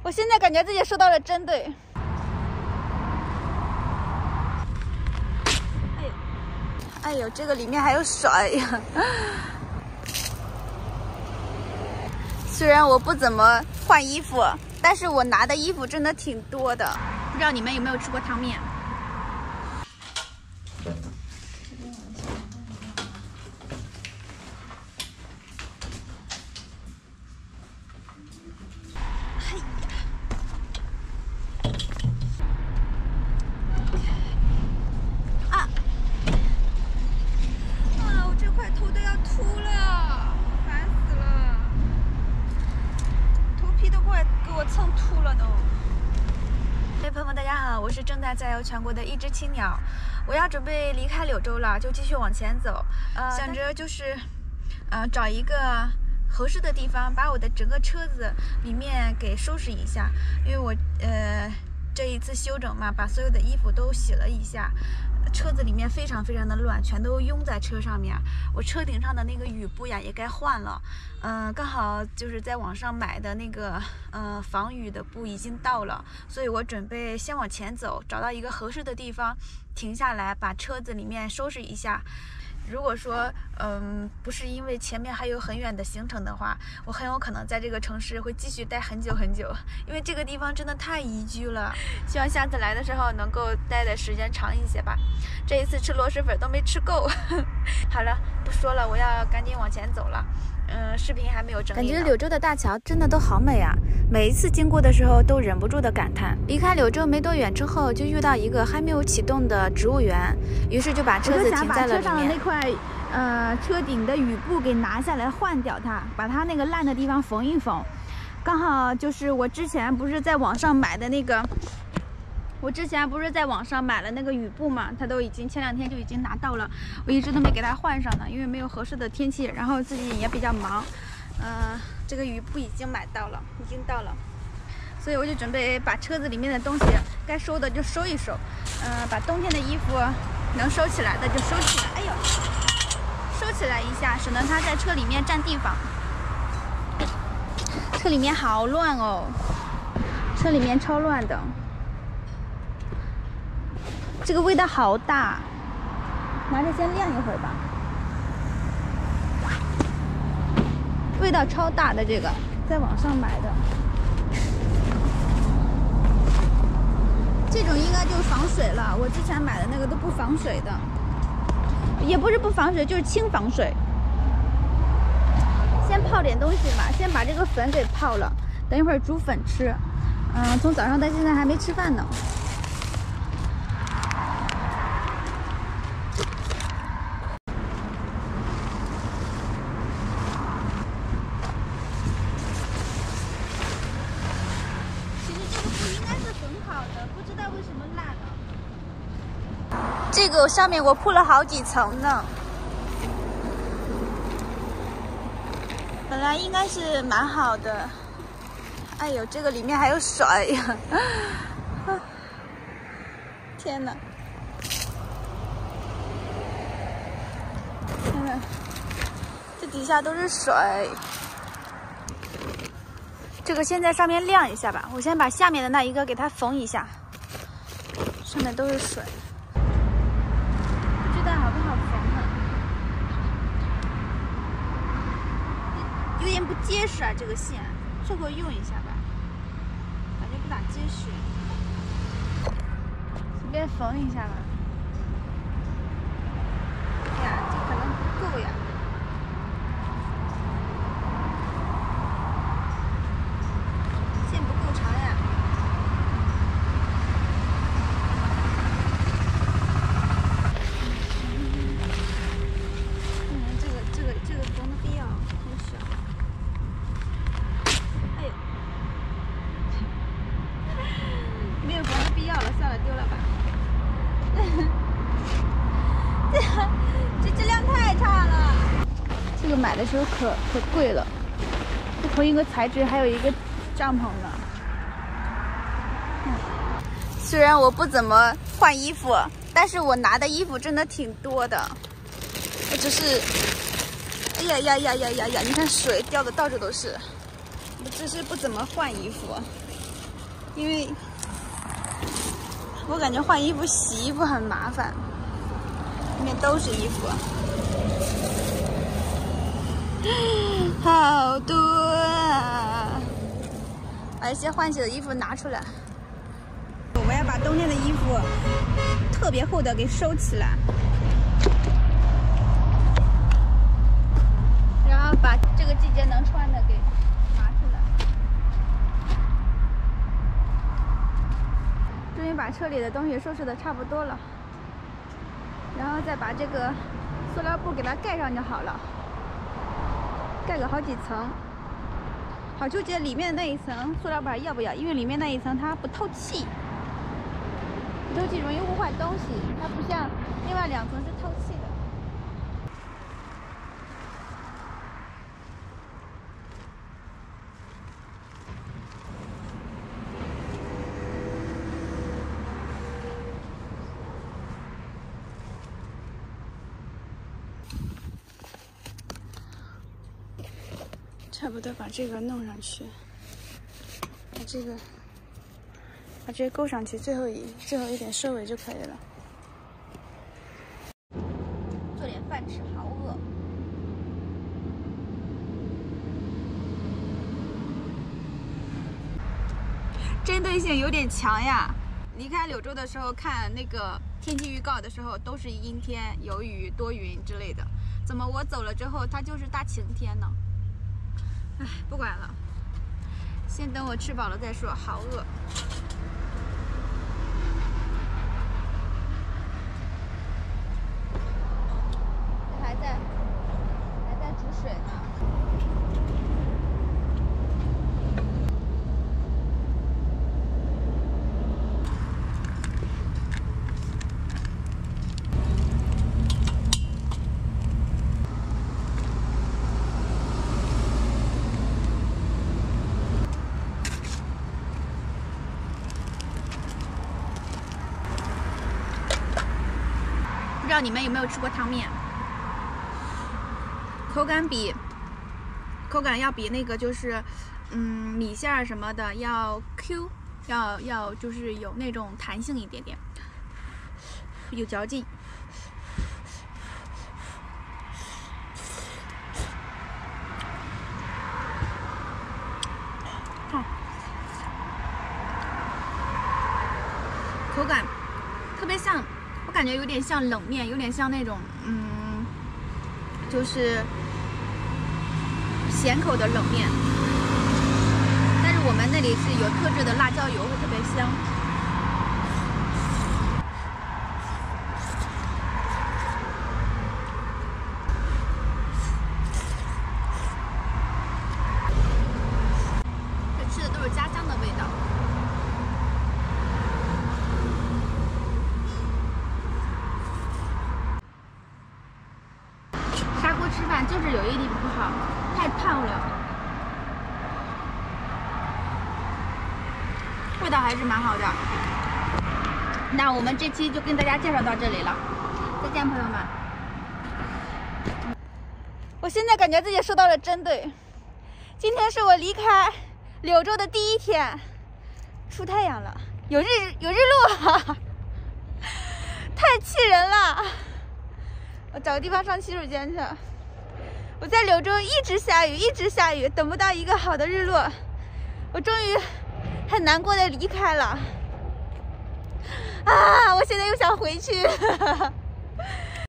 我现在感觉自己受到了针对。哎呦，这个里面还有水呀！虽然我不怎么换衣服，但是我拿的衣服真的挺多的。不知道你们有没有吃过汤面？我是正在在游全国的一只青鸟，我要准备离开柳州了，就继续往前走。想着就是，找一个合适的地方，把我的整个车子里面给收拾一下，因为我这一次休整嘛，把所有的衣服都洗了一下。车子里面非常的乱，全都拥在车上面。我车顶上的那个雨布呀也该换了，刚好就是在网上买的那个防雨的布已经到了，所以我准备先往前走，找到一个合适的地方停下来，把车子里面收拾一下。如果说不是因为前面还有很远的行程的话，我很有可能在这个城市会继续待很久，因为这个地方真的太宜居了。希望下次来的时候能够待的时间长一些吧。这一次吃螺蛳粉都没吃够。好了，不说了，我要赶紧往前走了。视频还没有整理。感觉柳州的大桥真的都好美啊！每一次经过的时候都忍不住的感叹。离开柳州没多远之后，就遇到一个还没有启动的植物园，于是就把车子停在了里面。我就想把车上的那块车顶的雨布给拿下来换掉它，把它那个烂的地方缝一缝。刚好就是我之前不是在网上买的那个。我之前不是在网上买了那个雨布嘛，它都已经前2天就已经拿到了，我一直都没给它换上呢，因为没有合适的天气，然后自己也比较忙。这个雨布已经买到了，已经到了，所以我就准备把车子里面的东西该收的就收一收，把冬天的衣服能收起来的就收起来，哎呦，收起来一下，省得它在车里面占地方。车里面好乱哦，车里面超乱的。这个味道好大，拿着先晾一会儿吧。味道超大的这个，在网上买的，这种应该就防水了。我之前买的那个都不防水的，也不是不防水，就是轻防水。先泡点东西吧，先把这个粉给泡了，等一会儿煮粉吃。从早上到现在还没吃饭呢。这个上面我铺了好几层呢，本来应该是蛮好的。哎呦，这个里面还有水呀！天哪！看看，这底下都是水。这个先在上面晾一下吧，我先把下面的那一个给它缝一下，上面都是水。好不好缝啊？有点不结实啊，这个线，最后用一下吧，感觉不咋结实，随便缝一下吧。哎呀，这可能不够呀。线不够长呀。这个缝的必要很小。哎呦，没有缝的必要了，算了，丢了吧。这质量太差了。这个买的时候可贵了，这同一个材质还有一个帐篷呢。虽然我不怎么换衣服，但是我拿的衣服真的挺多的。我只是。哎呀！你看水掉的到处都是。我只是不怎么换衣服， 因为我感觉换衣服、洗衣服很麻烦，里面都是衣服，好多啊！把一些换洗的衣服拿出来。我要把冬天的衣服特别厚的给收起来，然后把这个季节能穿的给拿出来。终于把车里的东西收拾的差不多了，然后再把这个塑料布给它盖上就好了，盖个好几层。好纠结里面的那一层塑料布要不要，因为里面那一层它不透气。不透气容易污坏东西，它不像另外2层是透气的。差不多把这个弄上去，把这个勾上去，最后一点收尾就可以了。做点饭吃，好饿。针对性有点强呀！离开柳州的时候看那个天气预告的时候都是阴天、有雨、多云之类的，怎么我走了之后它就是大晴天呢？唉，不管了，先等我吃饱了再说，好饿。还在煮水呢。不知道你们有没有吃过汤面？口感要比那个就是米线儿什么的要 Q， 要就是有那种弹性一点点，有嚼劲。看，口感特别像，我感觉有点像冷面，有点像那种就是咸口的冷面，但是我们那里是有特制的辣椒油，会特别香。这吃的都是家乡的味道。砂锅吃饭就是有一点不好，太烫了，味道还是蛮好的。那我们这期就跟大家介绍到这里了，再见，朋友们。我现在感觉自己受到了针对。今天是我离开柳州的第1天，出太阳了，有日落啊，太气人了。我找个地方上洗手间去。我在柳州一直下雨，等不到一个好的日落，我终于很难过的离开了。啊，我现在又想回去。